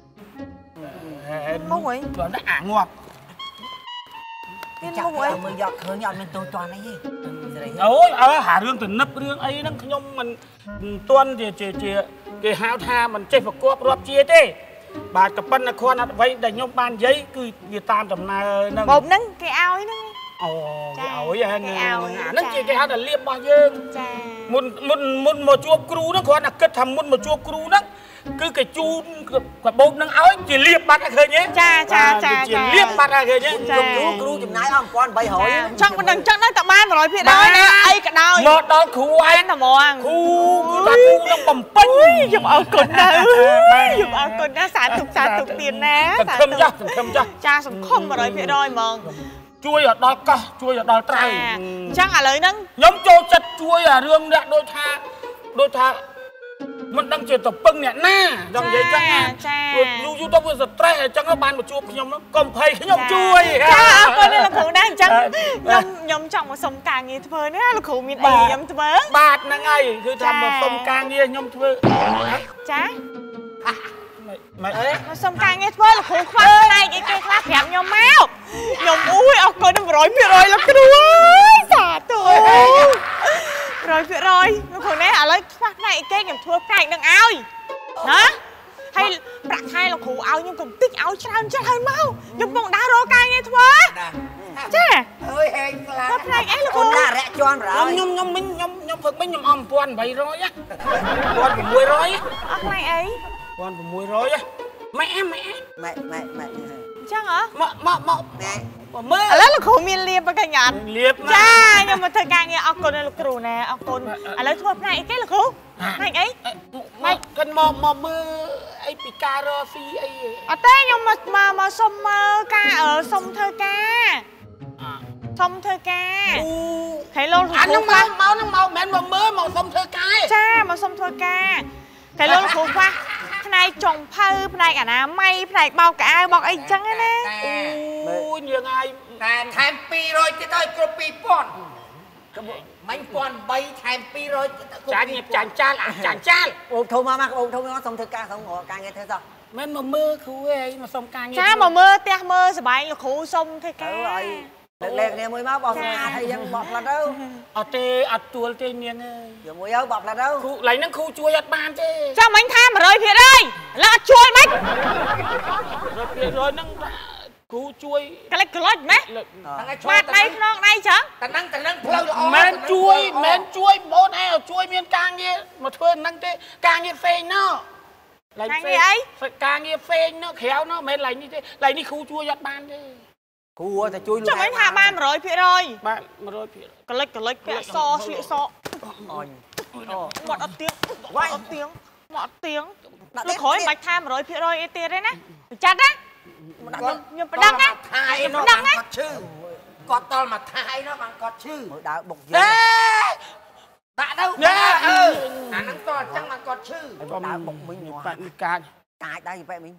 មោះអីគាត់ដាក់អាងាប់មានមោះអីមើលយកឃើញអត់មានតូចតាន់អីទេអូយអើហារឿងទំនឹបរឿងអីហ្នឹងខ្ញុំមិនទាន់ជាជាគេហៅថាមិនចេះប្រកបរាប់ជាទេបាទក៏ប៉ុន្តែគ្រាន់តែអ្វីដែលខ្ញុំបាននិយាយគឺវាតាមដំណើរហ្នឹងបបហ្នឹងគេឲ្យហ្នឹងអូគេឲ្យហ្នឹងហ្នឹងជាគេហៅថាលៀបរបស់យើងចាមុនមុនមុនមកជួបគ្រូហ្នឹងគ្រាន់តែគិតថាមុនមកជួបគ្រូហ្នឹងគឺគេជូនកបោបនឹងឲ្យជាលៀបបាត់ឃើញទេចាចាចាជាលៀបបាត់ឃើញទេគ្រូគ្រូចំណាយអស់ một nghìn bảy trăm ចង់មិនដឹងចឹងដែរតែបាន một trăm phần trăm ណាអីក៏ដោយមកដល់គ្រូឯងតែហ្មងគ្រូគឺថាគ្រូនឹងបំពេញខ្ញុំអរគុណណាស់ខ្ញុំអរគុណណាស់សាធុសាធុទៀតណាសង្ឃឹមចាស់សង្ឃឹមចាស់ចាសង្ឃឹម một trăm phần trăm ហ្មងជួយឲ្យដល់កោះជួយឲ្យដល់ត្រៃអញ្ចឹងឥឡូវហ្នឹងខ្ញុំចូលចិត្តជួយអារឿងអ្នកដូចថាដូចថាមិនដឹងជាទៅពឹងអ្នកណាចង់និយាយចឹងណាយូរយូរទៅវាស្ត្រេសអញ្ចឹងបានមកជួបខ្ញុំកុំភ័យខ្ញុំជួយចាអរគុណលោកគ្រូណាស់អញ្ចឹងខ្ញុំខ្ញុំចង់មកសុំការងារធ្វើណាលោកគ្រូមានអីខ្ញុំធ្វើបាទហ្នឹងហើយគឺថាមកសុំការងារខ្ញុំធ្វើចាម៉េចអីមកសុំការងារធ្វើលោកគ្រូខ្វះផ្នែកអីគេខ្លះប្រាប់ខ្ញុំមកខ្ញុំអ៊ូយអរគុណ một trăm phần trăm លោកគ្រូអើយសាធុរយភាគរយលោកគ្រូនេះឥឡូវខ្វះផ្នែកអីគេខ្ញុំធ្វើផ្នែកនឹងឲ្យណាហើយប្រាក់ខែលោកគ្រូឲ្យខ្ញុំកុំតិចឲ្យច្រើនច្រើនមកខ្ញុំកំពុងដើររកការងារធ្វើចាអើយហេងខ្លាំងផ្នែកអីលោកគ្រូណារយៈជន់ប្រហើយខ្ញុំខ្ញុំមិញខ្ញុំខ្ញុំព្រឹកមិញខ្ញុំអស់ một nghìn bảy trăm ណា một nghìn sáu trăm អស់ផ្នែកអី một nghìn sáu trăm ម៉ែម៉ែម៉ែម៉ែម៉ែអញ្ចឹងហ៎មកមកមកម៉ែមើលឥឡូវលោកគ្រូមានលៀបបកញ្ញាត់លៀបចាខ្ញុំមកធ្វើការងារអរគុណលោកគ្រូណាអរគុណឥឡូវធ្វើផ្នែកអីគេលោកគ្រូផ្នែកអីម៉េចគិនមកមកមើលអីពីការរស៊ីអីអត់ទេខ្ញុំមកមកមកសុំមើលការសុំធ្វើការសុំធ្វើការអូហើយលោកគ្រូអានឹងមកមកនឹងមកមិនមែនមកមើលមកសុំធ្វើការចាមកសុំធ្វើការតែលោកគ្រូខ្វះផ្នែកចុងភៅផ្នែកអនាម័យផ្នែកបោកកៅអៅបោកអីចឹងណាអូយយើងហើយតែថែមពីរយទៀតឲ្យគ្រប់ពីរពាន់មិញ một nghìn bảy trăm ថែមពីរយទៀតចាញ់ចាញ់ចាល់ចាញ់ចាល់អូធំមកមកអូធំមកសុំធ្វើការសុំការងារធ្វើសោះមិនមកមើលគ្រូឯងមកសុំការងារចាមកមើលផ្ទះមើលសបាយលោកគ្រូសុំធ្វើការឲ្យលើកលែងគ្នាមួយមកបោះស្អាតហើយយើងបោះផ្លាត់ទៅអត់ទេអត់ទួលទេនាងអើយយកមួយទៅបោះផ្លាត់ទៅគ្រូឡៃហ្នឹងគ្រូជួយអត់បានទេចាំមិញថា một trăm phần trăm ឥឡូវអត់ជួយមិន một trăm phần trăm ហ្នឹងគ្រូជួយកលិចក្លុចម៉េះបាត់ដៃខ្នងដៃចឹងតែហ្នឹងតែហ្នឹងផ្លូវល្អមិនជួយមិនជួយបងឯងជួយមានការងារមកធ្វើហ្នឹងទេការងារផ្សេងណោះឡៃផ្សេងអីការងារផ្សេងណោះក្រៅណោះមិនឡៃនេះទេឡៃនេះគ្រូជួយអត់បានទេគួរតែជួយលោកចាំមិនថាបានmột trămភាគរយបាទmột trămភាគរយកលិចកលិចពាក់សស្លៀកសអញមកអត់ទៀងវាយអត់ទៀងមកអត់ទៀងលោកក្រោយមិនបាច់ថាmột trămភាគរយអីទៀតទេណាចាត់ណាខ្ញុំប្តឹងណាថាយនោះគាត់ឈឺគាត់តល់មកថាយនោះបានគាត់ឈឺមើលដើរបុកយើងដាក់ទៅណែអឺអាហ្នឹងតអញ្ចឹងបានគាត់ឈឺដើរបុកមិញបាច់កាចកាចដែរបែបមិញ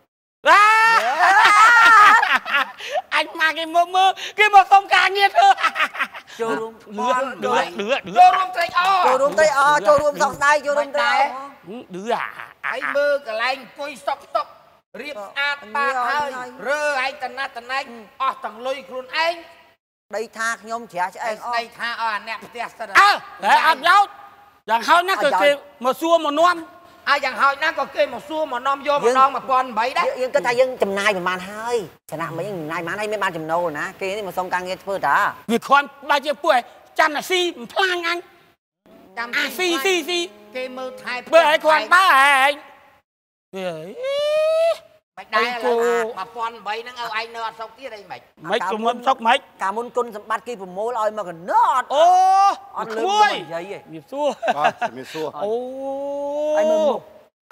អញមកគេមកមើលគេមកសុំការងារធ្វើចូលរួមលឿនលឿនលឿនចូលរួមត្រេកអរចូលរួមត្រេកអរចូលរួមសោកស្ដាយចូលរួមត្រេកអរឌឺអាហើយមើលកន្លែងអង្គុយសុកសុករៀបស្អាតបាទហើយរើឯងតណាត់តណែកអស់ទាំងលុយខ្លួនឯងដីថាខ្ញុំជ្រះឆ្អែកអស់ដីថាអស់អាអ្នកផ្ទះសិតអើហើយអត់យោតយ៉ាងហោចណាស់គឺគេមកសួរមកនាំហើយយ៉ាងហោចណាស់ក៏គេមកសួរមកនាំយកម្ដងmột nghìn bảy trămដែរយើងគិតថាយើងចំណាយប្រហែលហើយឆ្នាំមិញចំណាយប្រហែលហើយមានបានចំណូលណាគេនេះមកសុំការងារធ្វើតាវាគ្រាន់បើជាពួកឯងចាំតែស៊ីមិនផ្លាញអញចាំអាស៊ីស៊ីស៊ីគេមើលថែបើឯងគ្រាន់បើឯងវាមិនដែរឥឡូវmột nghìn bảy trămហ្នឹងឲ្យឯងនៅអត់សុខទៀតអីមិនមិនគុំមិនសុកមិនកាលមុនគុណសម្បត្តិគេប្រមូលឲ្យមកកណត់អូអត់លើក្កមួយនិយាយទេវាសួរបាទជំរាបសួរអូឲ្យមើលមុខ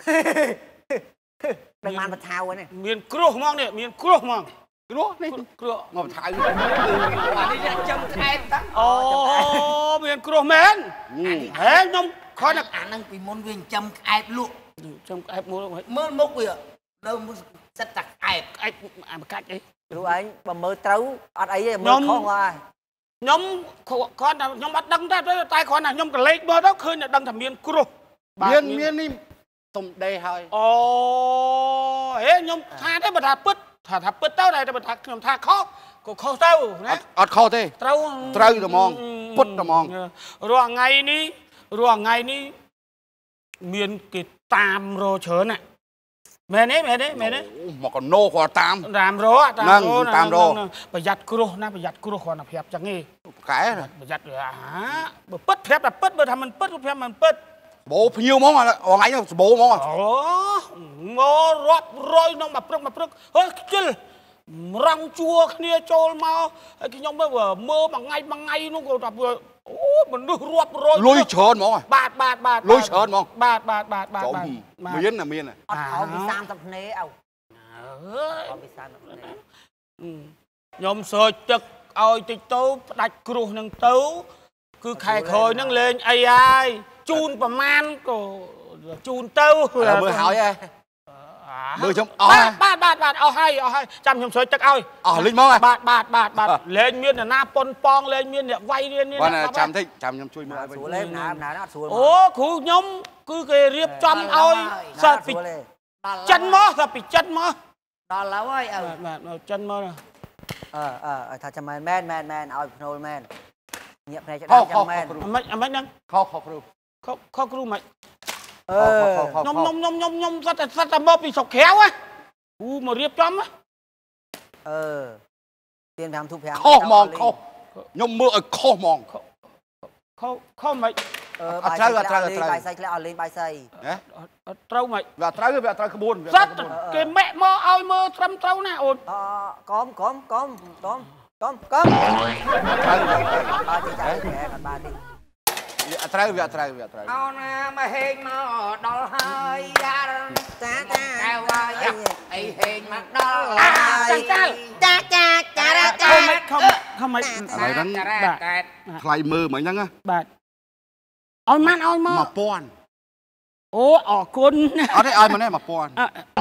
ដឹងបានបថាវហ្នឹងមានគ្រោះហ្មងនេះមានគ្រោះហ្មងគ្រោះនេះគ្រោះមកថៅអានេះយ៉ាងចំខែតាអូមានគ្រោះមែនហេខ្ញុំខនអាហ្នឹងពីមុនវាចំក្អែបលក់ចំក្អែបមួយមើលមុខវានៅសិតតែក្អែបក្អែបអាកាច់អីគ្រូឯងបើមើលត្រូវអត់អីទេមើលខុសហើយខ្ញុំគាត់ថាខ្ញុំអត់ដឹងទេតែគាត់ថាខ្ញុំកលេចមើលទៅឃើញតែដឹងថាមានគ្រោះមានមាននេះទំដេហើយអូហេខ្ញុំថាទេបើថាពិតថាថាពិតទៅតែបើថាខ្ញុំថាខុសក៏ខុសទៅណាអត់ខុសទេត្រូវត្រូវតែហ្មងពុតតែហ្មងរាល់ថ្ងៃនេះរាល់ថ្ងៃនេះមានគេតាមរច្រើនណាមែនទេមែនទេមែនទេមកកណោគាត់តាមតាមរតាមរតាមរប្រយ័ត្នគ្រោះណាប្រយ័ត្នគ្រោះគ្រាន់តែប្រាប់ចឹងទេកែប្រយ័ត្នអាបើពិតប្រាប់តែពិតបើថាមិនពិតក៏ប្រាប់មិនពិតបោភ្ញៀវហ្មងថ្ងៃនេះសបោហ្មងអូមករាប់រយក្នុងមួយព្រឹកមួយព្រឹកហឺខ្ជិលរងជួគ្នាចូលមកហើយខ្ញុំមើលមើលមួយថ្ងៃមួយថ្ងៃនោះក៏ថាអូមនុស្សរាប់រយលុយច្រើនហ្មងបាទបាទបាទលុយច្រើនហ្មងបាទបាទបាទបាទមានណាមានអត់ខោពីសាមសិបភ្នែអើអើយខោពីសាមសិបភ្នែខ្ញុំសើចទឹកឲ្យតិចទៅផ្ដាច់គ្រោះនឹងទៅគឺខែក្រោយនឹងលេងអីហើយជូនប្រមាណក៏ជូនទៅមើលហើយហ៎មើលខ្ញុំអស់បាទបាទបាទអស់ហើយអស់ហើយចាំខ្ញុំស្រោចទឹកឲ្យអស់លេងមកបាទបាទបាទបាទលេងមានអ្នកណាប៉ុនប៉ងលេងមានអ្នកវាយរៀននេះបាទចាំតិចចាំខ្ញុំជួយមើលឲ្យស្រួលទេណាណាអត់ស្រួលអូគ្រូខ្ញុំគឺគេរៀបចំឲ្យសិស្សពីចិនមកសិស្សពីចិនមកដល់ហើយអើបាទបាទចិនមកអឺអឺថាចាំមែនមែនមែនមែនឲ្យភ្នូលមែនញាក់ភ្នែកចាំមែនអាម៉េចអាម៉េចហ្នឹងខុសខុសគ្រូខុសខុសគ្រូមិនអឺខ្ញុំខ្ញុំខ្ញុំខ្ញុំខ្ញុំសត្វតែសត្វតែមកពីស្រុកក្រៅហ៎គូមករៀបចំអឺទៀនប្រាំធូបប្រាំខុសហ្មងខុសខ្ញុំមើលឲ្យខុសហ្មងខុសខុសមិនអឺបាយសៃអត់ត្រូវបាយសៃធ្លាក់ឲ្យលេងបាយសៃណាអត់ត្រូវមិនវាត្រូវវាត្រូវក្បួនសត្វគេម៉ែក់មកឲ្យមើលត្រឹមត្រូវណាអូនអកុំកុំកុំកុំកុំកុំបាយទីចាយតែអត់បាយទីវាត្រូវវាត្រូវវាត្រូវអោណាមកហេងមកដល់ហើយយ៉ាចាចាកែវ៉ាអីហេងមកដល់ចាចាចាចាចាចាខំមិនខំខំមិនឥឡូវហ្នឹងបាទថ្លៃមើលមិនហ្នឹងបាទឲ្យម៉ាន់ឲ្យមក 1000 អូអរគុណអត់ទេឲ្យមកនេះ1000 អត់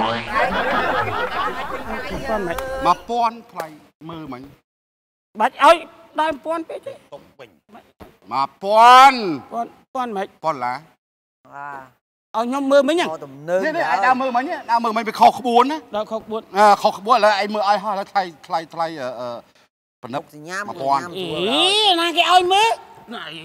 មិន 1000ថ្លៃមើលមិញបាច់ឲ្យដល់ពាន់ពេកទេទុកវិញ 1000 ពាន់ពាន់មិនប៉ុនឡាឲ្យខ្ញុំមើលមិញអូទំនើបនេះឯងដើរមើលមិញដើរមើលមិញវាខុសក្បួនណាដល់ខុសក្បួនអើខុសក្បួនឥឡូវឯងមើលឲ្យហោះឥឡូវថ្លៃថ្លៃថ្លៃអឺប៉ុណ្ណឹងសញ្ញាមអីណាគេឲ្យមើលណាអី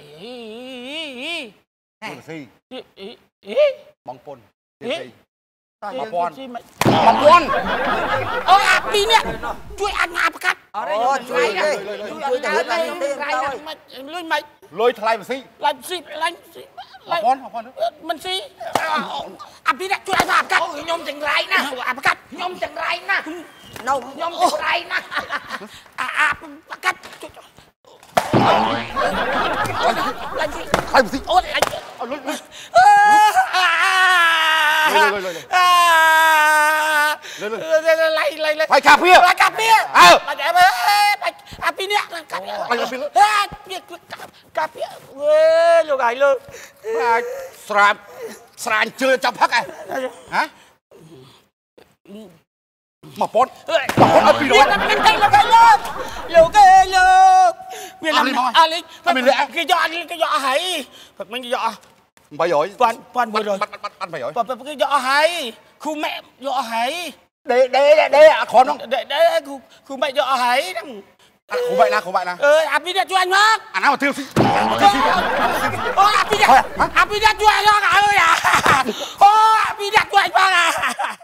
មើលស៊ីអីបងពុនអីស៊ី 1000 1000 អូអាពីនេះជួយអញ្ញាប្រកាសអត់អូជួយទេជួយតែរៀបឡើងទេទៅលុយមិនលុយថ្លៃមកស៊ីឡាញ់ស៊ីឡាញ់ស៊ី 1000 1000 មិនស៊ីអាពីនេះជួយឲ្យប្រកាសខ្ញុំចង្រៃណាអាប្រកាសខ្ញុំចង្រៃណានៅខ្ញុំចង្រៃណា khai một tí ôi anh lôi lôi lôi lôi lôi lấy lấy lấy phải cà phê lấy cà phê ờ bà em ơi cà phê nè cà phê cà phê ơi luôn này luôn sram sram chưa trong phắc à hả mà pon mà pon ở pin rồi cái cái cái luôn luôn cái luôn mình làm anh lính mình lẽ cái giọ cái giọ hay thật mình cái giọ phải giỏi toàn toàn vừa rồi bắt bắt bắt phải giỏi cái giọ hay khu mẹ giọ hay để để để khó không để để khu khu mẹ giọ hay khổ vậy nè khổ vậy nè ơi áp đi cho anh mất à nào mà tiêu xin ôi áp đi áp đi cho anh mất ơi à ôi áp đi cho anh mất à